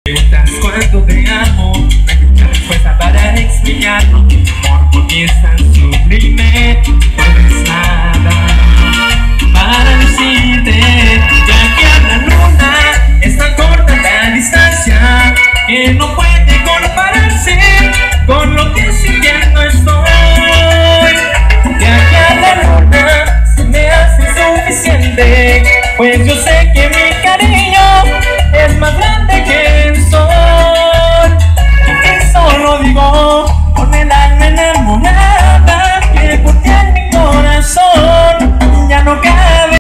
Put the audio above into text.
preguntas cuánto te amo, no hay mucha respuesta para explicar. Mi amor por ti es tan sublime.